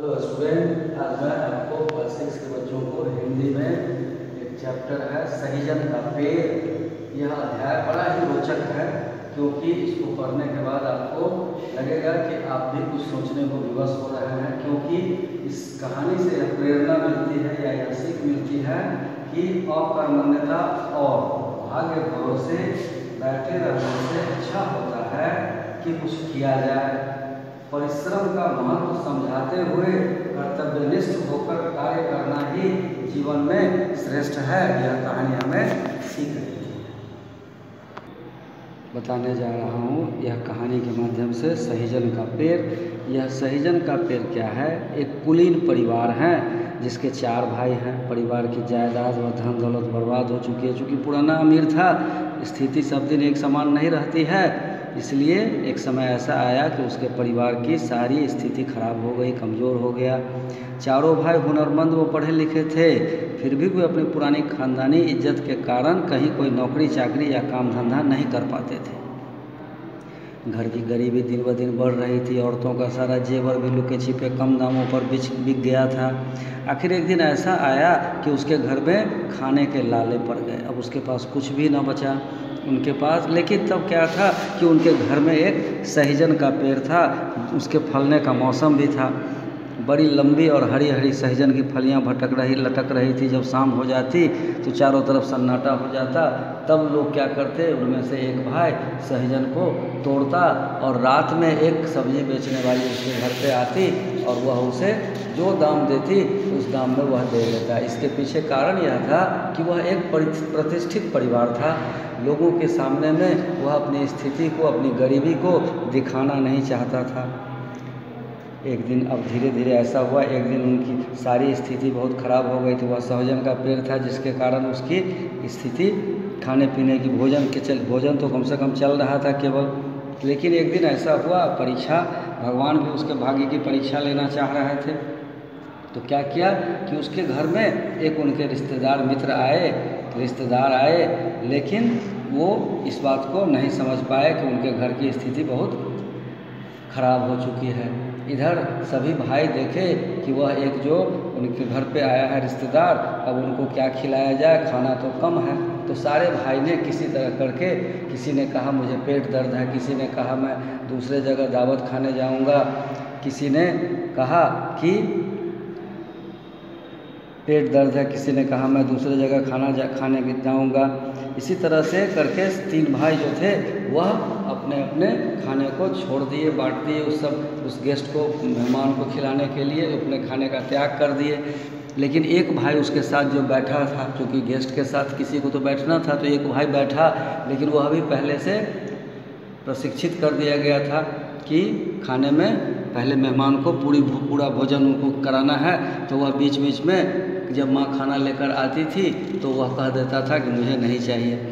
Hello student, आज मैं आपको क्लास 6 के बच्चों को हिंदी में एक चैप्टर है सहीजन का पेड़। यह अध्याय बड़ा ही रोचक है क्योंकि इसको पढ़ने के बाद आपको लगेगा कि आप भी कुछ सोचने को विवश हो रहे हैं, क्योंकि इस कहानी से यह प्रेरणा मिलती है या यह सीख मिलती है कि अकर्मण्यता और भाग्य भरोसे बैठे रहने से अच्छा होता है कि कुछ किया जाए। परिश्रम का महत्व समझाते हुए कर्तव्यनिष्ठ होकर कार्य करना ही जीवन में श्रेष्ठ है। यह कहानी हमें सीख रही है। बताने जा रहा हूँ यह कहानी के माध्यम से सहीजन का पेड़। यह सहीजन का पेड़ क्या है? एक कुलीन परिवार है जिसके 4 भाई हैं। परिवार की जायदाद व धन दौलत बर्बाद हो चुकी है। चूँकि पुराना अमीर था, स्थिति सब दिन एक समान नहीं रहती है, इसलिए एक समय ऐसा आया कि उसके परिवार की सारी स्थिति खराब हो गई, कमज़ोर हो गया। चारों भाई हुनरमंद व पढ़े लिखे थे, फिर भी वे अपनी पुरानी खानदानी इज्जत के कारण कहीं कोई नौकरी चाकरी या काम धंधा नहीं कर पाते थे। घर की गरीबी दिन ब दिन बढ़ रही थी। औरतों का सारा जेवर भी लुके छिपे कम दामों पर बिक गया था। आखिर एक दिन ऐसा आया कि उसके घर में खाने के लाले पड़ गए। अब उसके पास कुछ भी न बचा उनके पास। लेकिन तब क्या था कि उनके घर में एक सहीजन का पेड़ था। उसके फलने का मौसम भी था। बड़ी लंबी और हरी हरी सहीजन की फलियां लटक रही थी। जब शाम हो जाती तो चारों तरफ सन्नाटा हो जाता। तब लोग क्या करते, उनमें से एक भाई सहीजन को तोड़ता और रात में एक सब्जी बेचने वाली उसके घर पे आती और वह उसे जो दाम देती उस दाम में वह दे देता। इसके पीछे कारण यह था कि वह एक प्रतिष्ठित परिवार था। लोगों के सामने में वह अपनी स्थिति को, अपनी गरीबी को दिखाना नहीं चाहता था। एक दिन अब धीरे धीरे ऐसा हुआ, एक दिन उनकी सारी स्थिति बहुत ख़राब हो गई थी। वह सहीजन का पेड़ था जिसके कारण उसकी स्थिति खाने पीने की भोजन तो कम से कम चल रहा था केवल। लेकिन एक दिन ऐसा हुआ, परीक्षा, भगवान भी उसके भाग्य की परीक्षा लेना चाह रहे थे। तो क्या किया कि उसके घर में एक उनके रिश्तेदार आए, लेकिन वो इस बात को नहीं समझ पाए कि उनके घर की स्थिति बहुत खराब हो चुकी है। इधर सभी भाई देखे कि वह एक जो उनके घर पे आया है रिश्तेदार, अब उनको क्या खिलाया जाए, खाना तो कम है। तो सारे भाई ने किसी तरह करके, किसी ने कहा मुझे पेट दर्द है, किसी ने कहा मैं दूसरे जगह दावत खाने जाऊंगा, किसी ने कहा कि पेट दर्द है, किसी ने कहा मैं दूसरे जगह खाने जाऊंगा। इसी तरह से करके 3 भाई जो थे वह अपने अपने खाने को छोड़ दिए, बांट दिए। उस गेस्ट को, मेहमान को खिलाने के लिए अपने खाने का त्याग कर दिए। लेकिन एक भाई उसके साथ जो बैठा था, क्योंकि गेस्ट के साथ किसी को तो बैठना था, तो एक भाई बैठा, लेकिन वह भी पहले से प्रशिक्षित कर दिया गया था कि खाने में पहले मेहमान को पूरा भोजन उनको कराना है। तो वह बीच बीच में जब माँ खाना लेकर आती थी तो वह कह देता था कि मुझे नहीं चाहिए।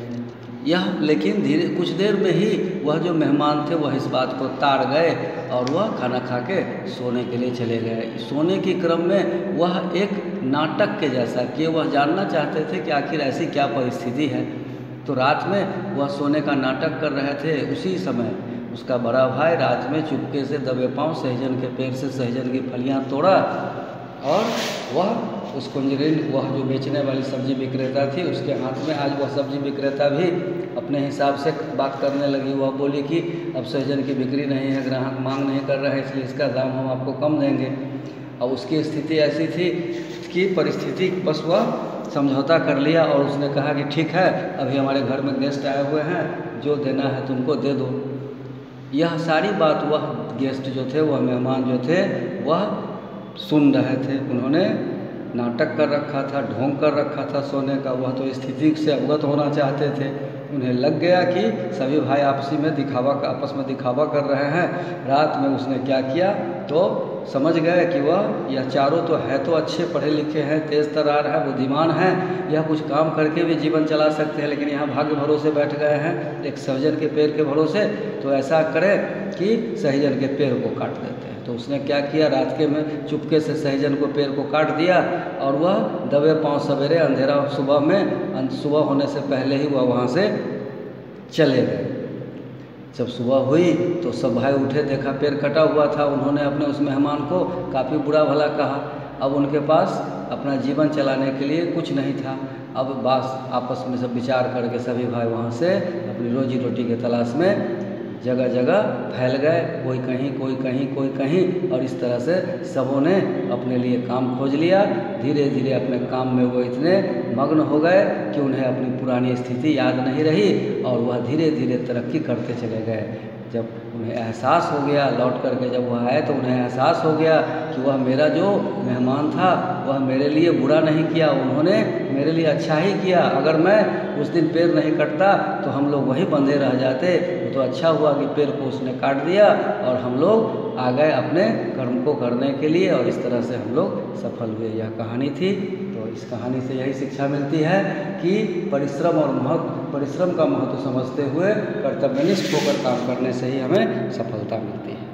लेकिन कुछ देर में ही वह जो मेहमान थे वह इस बात को ताड़ गए और वह खाना खा के सोने के लिए चले गए। सोने के क्रम में वह एक नाटक के जैसा कि वह जानना चाहते थे कि आखिर ऐसी क्या परिस्थिति है। तो रात में वह सोने का नाटक कर रहे थे। उसी समय उसका बड़ा भाई रात में चुपके से दबे पांव सहीजन के पेड़ से सहीजन की फलियां तोड़ा और वह उस कुंजरीन, वह जो बेचने वाली सब्जी विक्रेता थी, उसके हाथ में। आज वह सब्जी विक्रेता भी अपने हिसाब से बात करने लगी। वह बोली कि अब सहीजन की बिक्री नहीं है, ग्राहक मांग नहीं कर रहे हैं, इसलिए इसका दाम हम आपको कम देंगे। अब उसकी स्थिति ऐसी थी कि परिस्थिति बस वह समझौता कर लिया और उसने कहा कि ठीक है, अभी हमारे घर में गेस्ट आए हुए हैं, जो देना है तुमको दे दो। यह सारी बात वह गेस्ट जो थे, वह मेहमान जो थे, वह सुन रहे थे। उन्होंने नाटक कर रखा था, ढोंग कर रखा था सोने का। वह तो स्थिति से अवगत होना चाहते थे। उन्हें लग गया कि सभी भाई आपस में दिखावा कर रहे हैं। रात में उसने क्या किया, तो समझ गए कि वह यह चारों तो है तो अच्छे पढ़े लिखे हैं, तेज़ तर्रार है, बुद्धिमान हैं, यह कुछ काम करके भी जीवन चला सकते हैं, लेकिन यहाँ भाग्य भरोसे बैठ गए हैं एक सहीजन के पेड़ के भरोसे। तो ऐसा करें कि सहीजन के पेड़ को काट देते हैं। तो उसने क्या किया, रात के में चुपके से सहीजन को पेड़ को काट दिया और वह दबे पांव सवेरे अंधेरा सुबह होने से पहले ही वह वहाँ से चले गए। जब सुबह हुई तो सब भाई उठे, देखा पेड़ कटा हुआ था। उन्होंने अपने उस मेहमान को काफ़ी बुरा भला कहा। अब उनके पास अपना जीवन चलाने के लिए कुछ नहीं था। अब बस आपस में सब विचार करके सभी भाई वहाँ से अपनी रोजी रोटी के तलाश में जगह जगह फैल गए, कोई कहीं कोई कहीं कोई कहीं, और इस तरह से सबों ने अपने लिए काम खोज लिया। धीरे धीरे अपने काम में वो इतने मग्न हो गए कि उन्हें अपनी पुरानी स्थिति याद नहीं रही और वह धीरे धीरे तरक्की करते चले गए। जब उन्हें एहसास हो गया, लौट करके जब वह आए तो उन्हें एहसास हो गया कि वह मेरा जो मेहमान था वह मेरे लिए बुरा नहीं किया, उन्होंने मेरे लिए अच्छा ही किया। अगर मैं उस दिन पेड़ नहीं कटता तो हम लोग वहीं बंधे रह जाते। वो तो अच्छा हुआ कि पेड़ को उसने काट दिया और हम लोग आ गए अपने कर्म को करने के लिए, और इस तरह से हम लोग सफल हुए। यह कहानी थी। तो इस कहानी से यही शिक्षा मिलती है कि परिश्रम का महत्व समझते हुए कर्तव्यनिष्ठ होकर काम करने से ही हमें सफलता मिलती है।